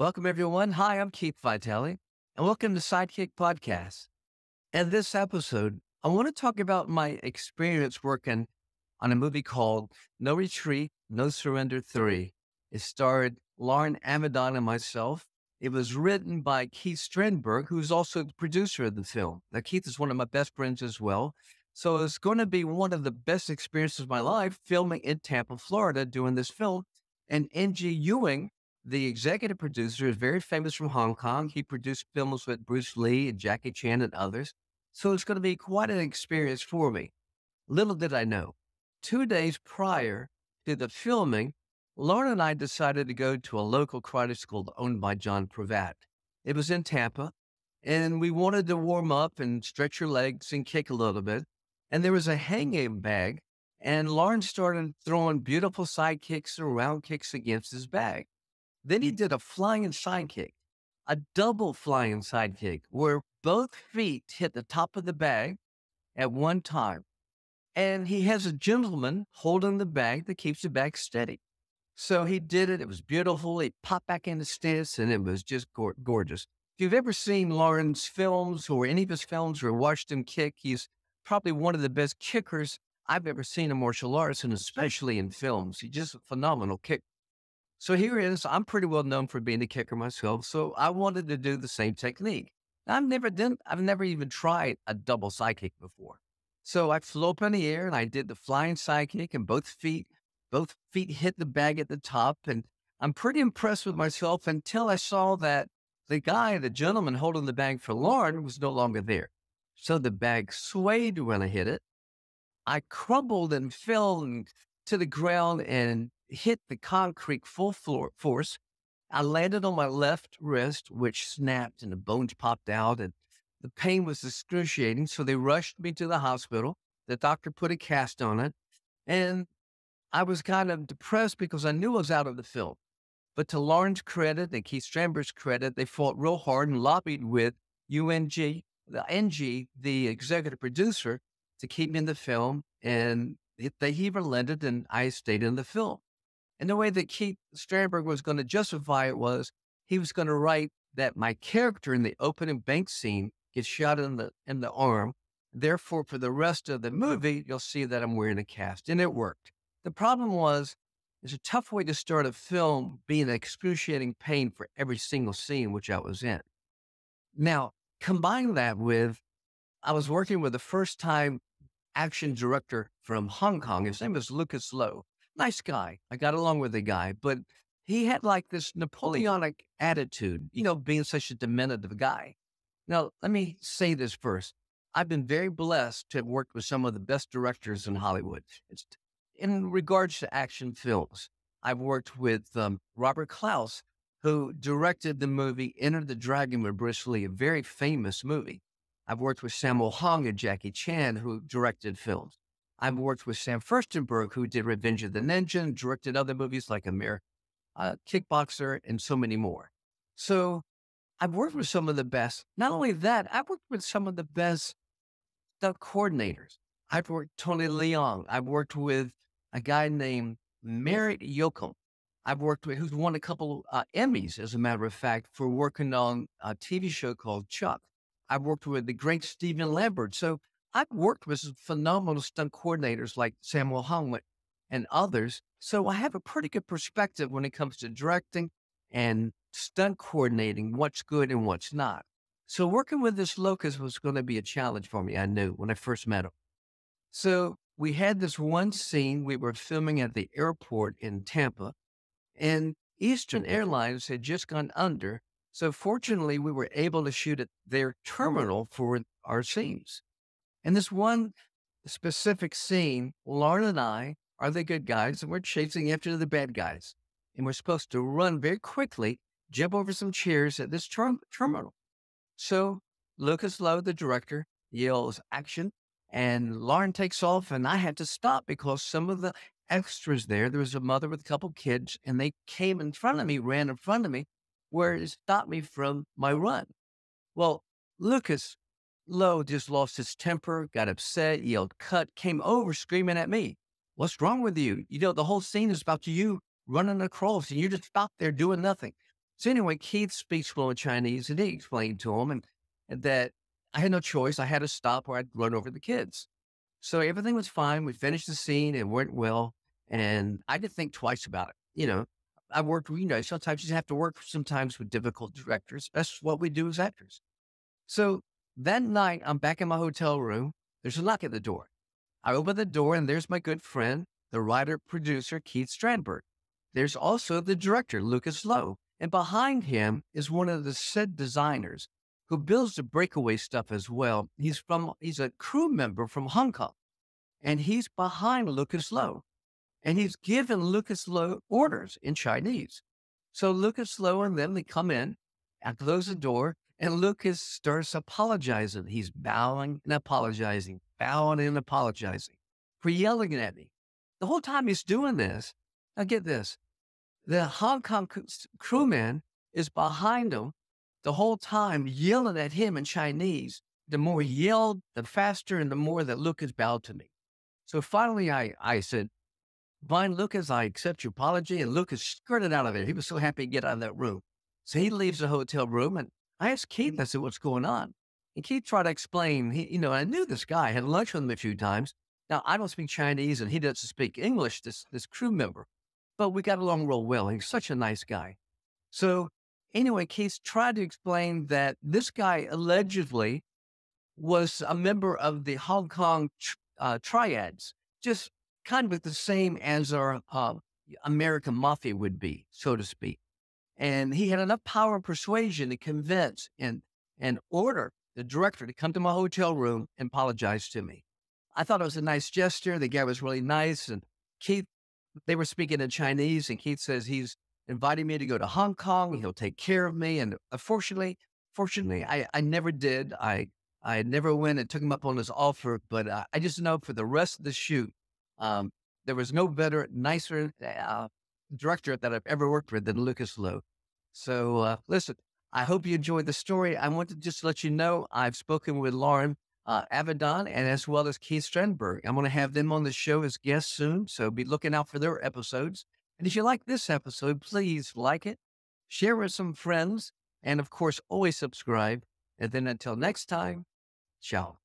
Welcome, everyone. Hi, I'm Keith Vitale, and welcome to Sidekick Podcast. In this episode, I want to talk about my experience working on a movie called No Retreat, No Surrender 3. It starred Lauren Avedon and myself. It was written by Keith Strandberg, who's also the producer of the film. Now, Keith is one of my best friends as well. So it's going to be one of the best experiences of my life filming in Tampa, Florida, doing this film. And NG Ewing, the executive producer, is very famous from Hong Kong. He produced films with Bruce Lee and Jackie Chan and others. So it's going to be quite an experience for me. Little did I know, 2 days prior to the filming, Lauren and I decided to go to a local karate school owned by John Pravat. It was in Tampa, and we wanted to warm up and stretch your legs and kick a little bit. And there was a hanging bag, and Lauren started throwing beautiful side kicks and round kicks against his bag. Then he did a flying side kick, a double flying side kick, where both feet hit the top of the bag at one time. And he has a gentleman holding the bag that keeps the bag steady. So he did it. It was beautiful. He popped back into stance, and it was just gorgeous. If you've ever seen Lauren's films or any of his films or watched him kick, he's probably one of the best kickers I've ever seen in martial arts, and especially in films. He's just a phenomenal kicker. So here it is. I'm pretty well known for being a kicker myself. So I wanted to do the same technique. I've never even tried a double side kick before. So I flew up in the air and I did the flying side kick, and both feet hit the bag at the top. And I'm pretty impressed with myself until I saw that the gentleman holding the bag for Lauren, was no longer there. So the bag swayed when I hit it. I crumbled and fell to the ground and hit the concrete force. I landed on my left wrist, which snapped and the bones popped out, and the pain was excruciating. So they rushed me to the hospital. The doctor put a cast on it, and I was kind of depressed because I knew I was out of the film. But to Lauren's credit and Keith Strandberg's credit, they fought real hard and lobbied with the executive producer, to keep me in the film, and he relented, and I stayed in the film. And the way that Keith Strandberg was going to justify it was he was going to write that my character in the opening bank scene gets shot in the arm. Therefore, for the rest of the movie, you'll see that I'm wearing a cast, and it worked. The problem was, it's a tough way to start a film being excruciating pain for every single scene which I was in. Now, combine that with, I was working with the first time action director from Hong Kong. His name is Lucas Lowe. Nice guy. I got along with the guy, but he had like this Napoleonic attitude, being such a diminutive guy. Now, let me say this first. I've been very blessed to have worked with some of the best directors in Hollywood. It's in regards to action films. I've worked with Robert Klaus, who directed the movie Enter the Dragon with Bruce Lee, a very famous movie. I've worked with Sammo Hung and Jackie Chan, who directed films. I've worked with Sam Furstenberg, who did Revenge of the Ninja and directed other movies like Kickboxer and so many more. So I've worked with some of the best. Not only that, I've worked with some of the best stunt coordinators. I've worked with Tony Leung. I've worked with a guy named Merritt Yoakum. Who's won a couple Emmys, as a matter of fact, for working on a TV show called Chuck. I've worked with the great Stephen Lambert. So I've worked with some phenomenal stunt coordinators like Samuel Hung and others. So I have a pretty good perspective when it comes to directing and stunt coordinating, what's good and what's not. So working with this Lucas was going to be a challenge for me, I knew, when I first met him. So we had this one scene. We were filming at the airport in Tampa, and Eastern Airlines had just gone under. So fortunately, we were able to shoot at their terminal for our scenes. And this one specific scene, Lauren and I are the good guys, and we're chasing after the bad guys. And we're supposed to run very quickly, jump over some chairs at this terminal. So Lucas Lowe, the director, yells action, and Lauren takes off, and I had to stop because some of the extras there was a mother with a couple kids, and they came in front of me, ran in front of me, where it stopped me from my run. Well, Lucas Lowe just lost his temper, got upset, yelled cut, came over screaming at me. What's wrong with you? The whole scene is about you running across, and you just stopped there doing nothing. So anyway, Keith speaks fluent Chinese, and he explained to him and that I had no choice. I had to stop or I'd run over the kids. So everything was fine. We finished the scene. It went well. And I didn't think twice about it. I worked, sometimes you have to work sometimes with difficult directors. That's what we do as actors. So that night, I'm back in my hotel room. There's a knock at the door. I open the door, and there's my good friend, the writer producer, Keith Strandberg. There's also the director, Lucas Lowe. And behind him is one of the set designers who builds the breakaway stuff as well. He's a crew member from Hong Kong, and he's behind Lucas Lowe. And he's given Lucas Lowe orders in Chinese. So Lucas Lowe and them, they come in, I close the door, and Lucas starts apologizing. He's bowing and apologizing, bowing and apologizing for yelling at me. The whole time he's doing this, now get this, the Hong Kong crewman is behind him the whole time yelling at him in Chinese. The more he yelled, the faster and the more that Lucas bowed to me. So finally I said, "Fine, Lucas, I accept your apology." And Lucas skirted out of there. He was so happy to get out of that room. So he leaves the hotel room, and I asked Keith, I said, "What's going on?" And Keith tried to explain, I knew this guy, I had lunch with him a few times. Now, I don't speak Chinese and he doesn't speak English, this crew member, but we got along real well. He's such a nice guy. So anyway, Keith tried to explain that this guy allegedly was a member of the Hong Kong triads, just kind of the same as our American mafia would be, so to speak. And he had enough power and persuasion to convince and order the director to come to my hotel room and apologize to me. I thought it was a nice gesture. The guy was really nice. And Keith, they were speaking in Chinese, and Keith says he's inviting me to go to Hong Kong. He'll take care of me. And fortunately, I never did. I never went and took him up on his offer, but I just know for the rest of the shoot, there was no better, nicer director that I've ever worked with than Lucas Lowe. So listen, I hope you enjoyed the story. I want to just let you know I've spoken with Lauren Avedon and as well as Keith Strandberg. I'm going to have them on the show as guests soon, so be looking out for their episodes. And if you like this episode, please like it, share with some friends, and of course, always subscribe. And then until next time, ciao.